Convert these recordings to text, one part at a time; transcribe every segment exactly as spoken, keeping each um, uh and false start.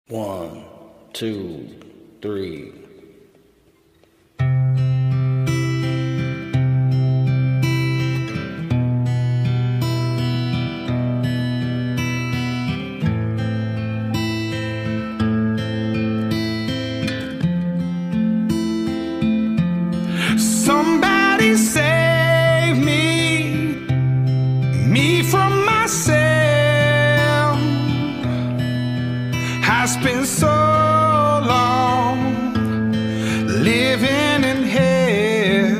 One, two, three. Somebody save me, me from myself. I spent so long living in hell.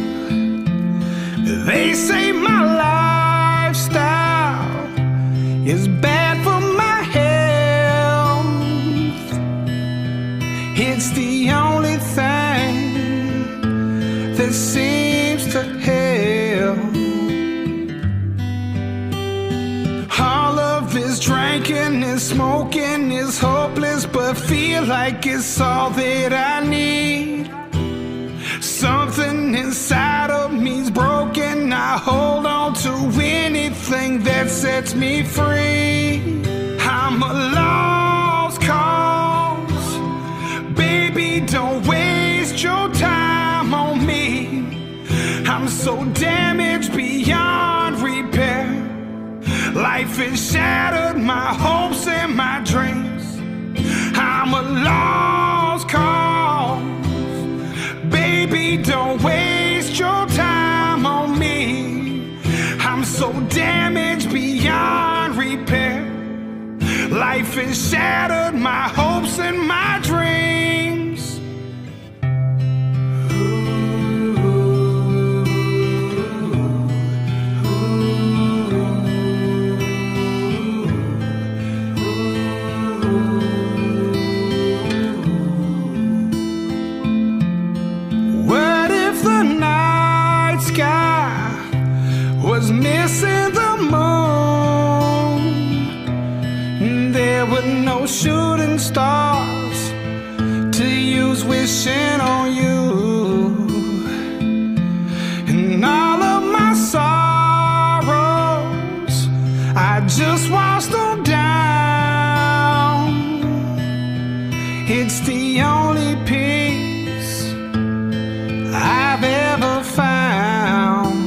They say my lifestyle is bad for my health. It's the only thing that seems to help. All of this drinking and smoking is hopeless, but feel like it's all that I need. Something inside of me's broken. I hold on to anything that sets me free. I'm a lost cause. Baby, don't waste your time on me. I'm so damaged beyond repair. Life has shattered my hopes and my dreams. I'm a lost cause. Baby, don't waste your time on me. I'm so damaged beyond repair. Life has shattered my hopes and my dreams. Was missing the moon. There were no shooting stars to use wishing on you. And all of my sorrows, I just washed them down. It's the only peace I've ever found.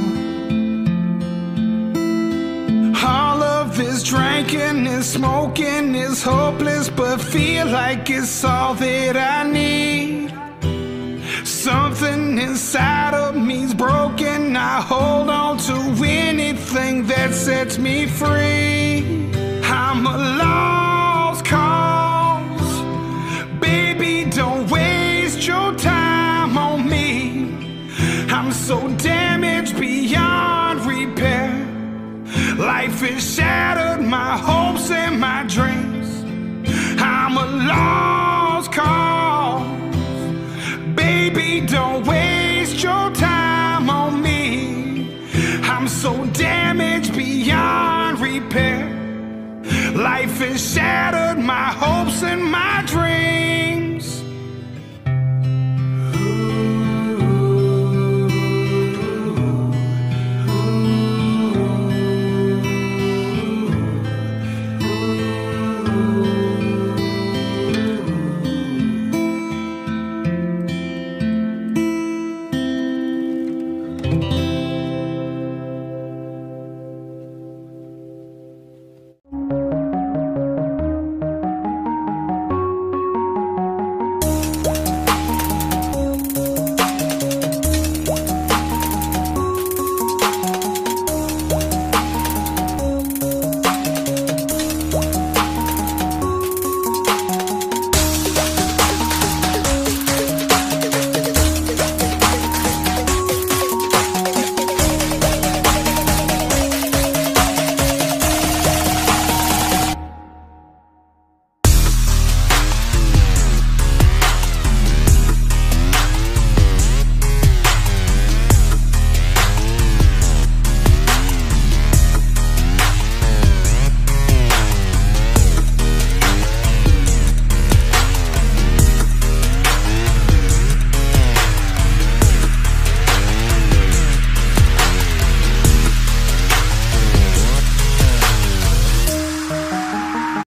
This drinking and smoking is hopeless, but feel like it's all that I need. Something inside of me's broken. I hold on to anything that sets me free. I'm a lost cause. Baby, don't waste your time on me. I'm so damaged beyond repair. Life has shattered my hopes and my dreams. I'm a lost cause. Baby, don't waste your time on me. I'm so damaged beyond repair. Life has shattered